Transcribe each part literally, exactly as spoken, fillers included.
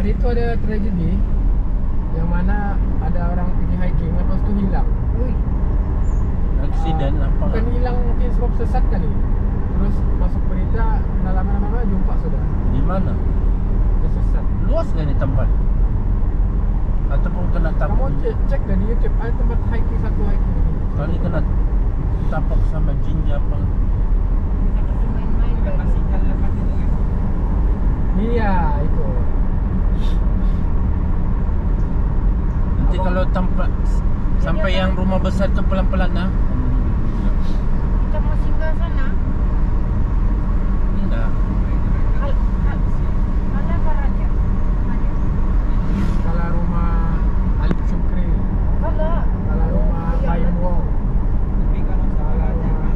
hari tu ada tragedi yang mana ada orang pergi hiking lepas tu hilang. Ui. Aksiden Ah, apa? Bukan hilang, mungkin sebab sesat kali. Terus masuk berita, dah lama-lama jumpa sudah. Di mana? Dia sesat. Luas gak ni tempat? Ataupun kena Kamu tapak? cek, cek dah di YouTube, ada tempat hiking, satu hiking ini. Kali kena tapak sama jinja apa? Kata si main-main baru. Iya, itu. Nanti kalau tempat sampai yang rumah besar tu pelan-pelan lah. Kita mau singgah sana. Tidak. Hal, hal, mana Paraja? Mana? Kalau rumah Alif Syukri, Kalau. kalau rumah Bayam Wong, kalau rumah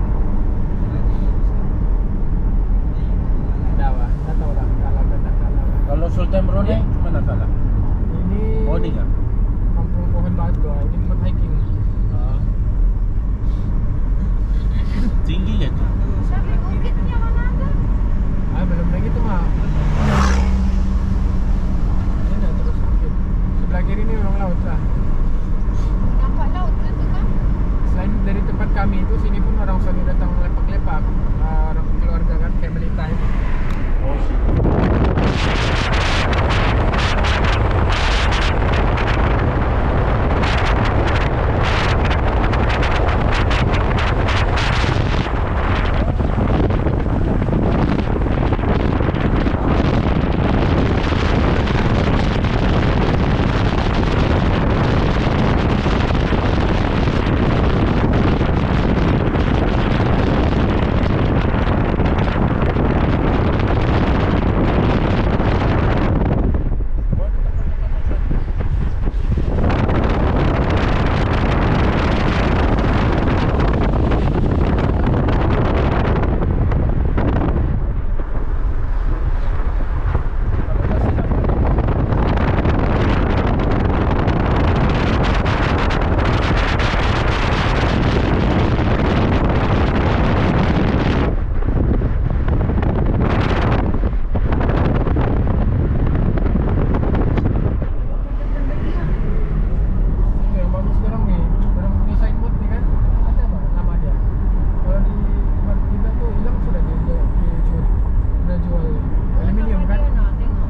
dah lah, dah tahu lah. Kalau dah kalah. Kalau Sultan Brunei mana kalah? Ini Oh ni kan? Kampung Pohon Batu, ah. Ini tempat hiking. Tinggi ya tu. Sampai bukitnya mana ada? Ah, belum lagi tu mah. Ini dah terus bukit. Sebelah kiri ni memang laut lah. Nampak laut ke tu kan? Selain dari tempat kami itu, sini pun orang selalu datang lepak-lepak. Ah, orang keluarga kan, family time. Oh sih. Itu yang bagus sekarang ni. Orang punya signboard ni kan, ada apa nama dia. Kalau di tempat kita tu hilang sudah dia dia dia curi. Sudah jual aluminium kan. Dia nak tengok.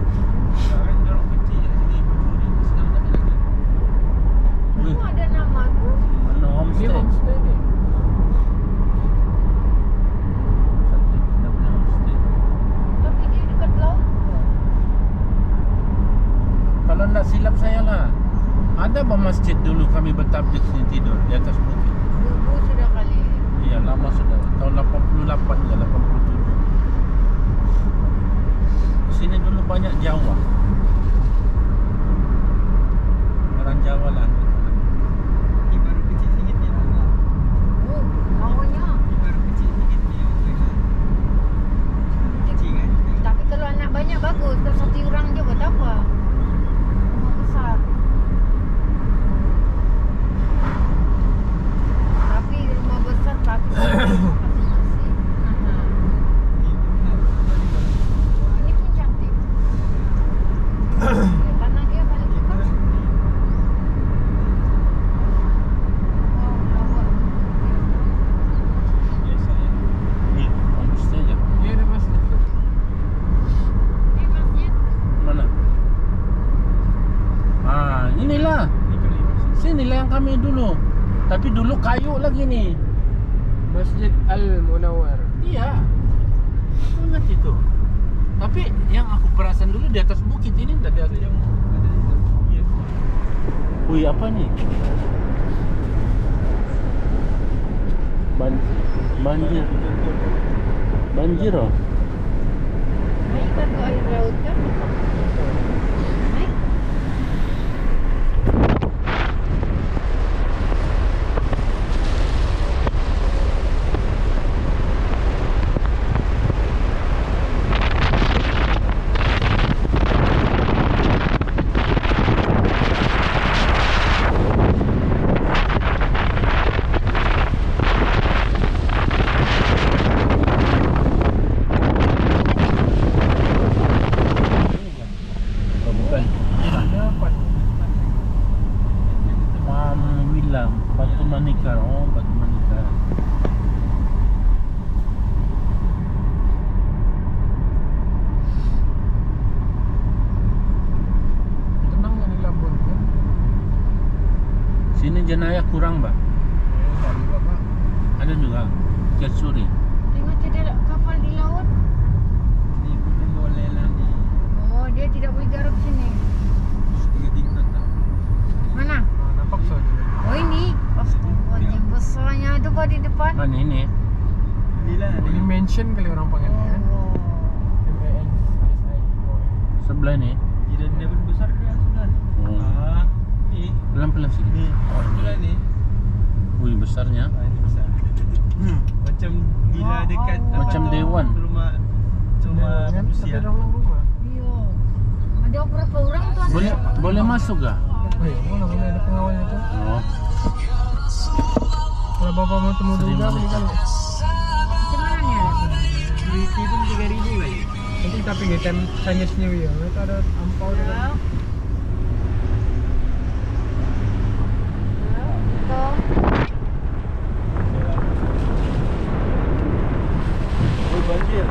Wih, Semua ada nama tu. mana Ni homestay? homestay ni. Cantik, kita punya homestay. Tapi dia dekat laut ke? Kalau nak silap saya lah, ada apa masjid dulu kami bertablik sini tidur di atas bukit? Dulu sudah kali. Iya lama sudah, tahun lapan puluh lapan ke lapan puluh tujuh. Di sini dulu banyak Jawa. Orang Jawa lah. Oh, awalnya. Tapi kalau anak banyak bagus. Kalau satu orang je buat apa? Rumah besar. Tapi rumah besar tapi masing-masing. Aha. Ini pun cantik. Ya, tanah dia paling dekat. Wow, lawak. Ni homestay je. Dia ada masjid tu. Ini masjid. Mana? Ah, inilah. Sinilah yang kami dulu. Tapi dulu kayu lagi ni. Masjid Al-Munawwar. Iya. Aku ingat itu. Tapi yang aku perasan dulu di atas bukit ini tadi ada yang ada yang wih, apa nih? Ban banjir. Banjir oh. Naik kan ke air laut kan? Naik. jenayah kurang, Mbak. Eh, tak juga Pak. Ada juga. Curi. Tengok tidak kapal di laut. Ni pun boleh lah ni. Oh, dia tidak boleh garap sini. Setengah tingkat lah. Mana? Ah, nampak soalnya. Oh ini. Astagfirullahaladzim, besarnya tu Pak di depan. Kan ini. Ni lah. Ini mansion kali orang panggilnya kan. Oh. M A N S I O N. Sebelah ni. Tidak dia pun besar ke sudah. Oh. Ah, ni. Pelan-pelan sikit. Ni. Oh, Sebelah ini. ni. Wih, besarnya. Ah, ini besar. Macam gila Oh, dekat oh. apa Macam tu, Dewan. Rumah rumah Kan manusia. sampai dalam rumah. Iya. Ada berapa orang tuan? Boleh boleh masuk gak? Eh, mana mana ada pengawalnya tu. Oh. Kalau bapak mau temu Sedih juga mana? beli kali. Macam mana ni alatnya? Security pun tiga ribu lagi. Nanti tapi di time Chinese New Year itu ada ampau dia kan. Halo. Oh, banjir.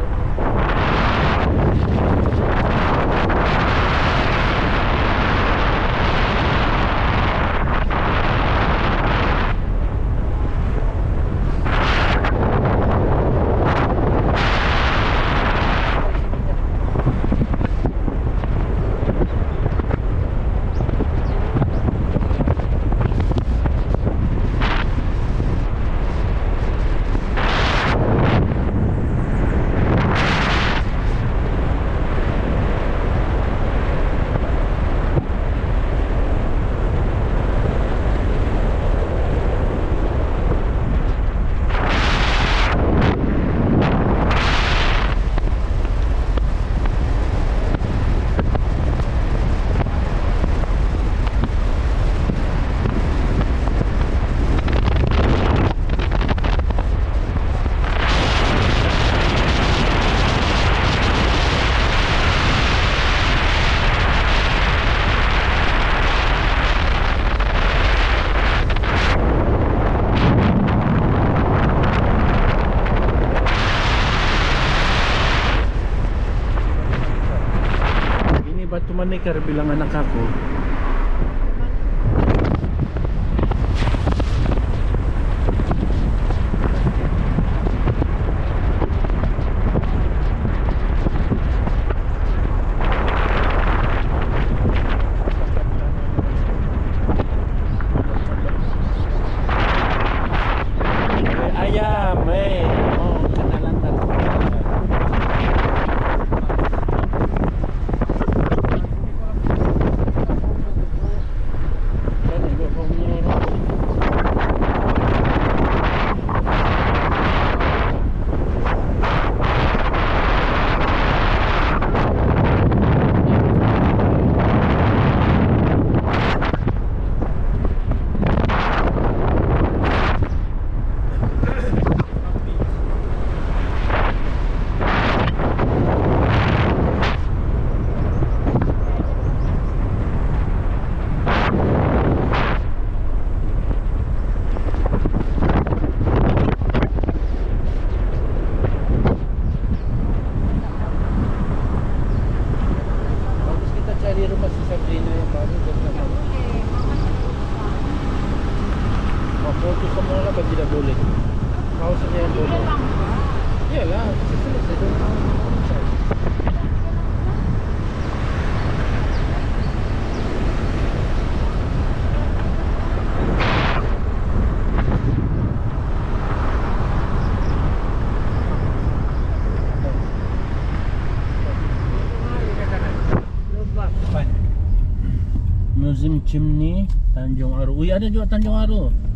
Batu Manikar bilang anak aku. Ayam, eh. Oh, kenalan tak. Cari rumah si Sabrina yang baru dan nama. Oh, foto semua lah bagi tidak boleh. Kau saja yang boleh. Iyalah, selesai dulu. Museum Chimney Tanjung Aru. Ui, ada juga Tanjung Aru.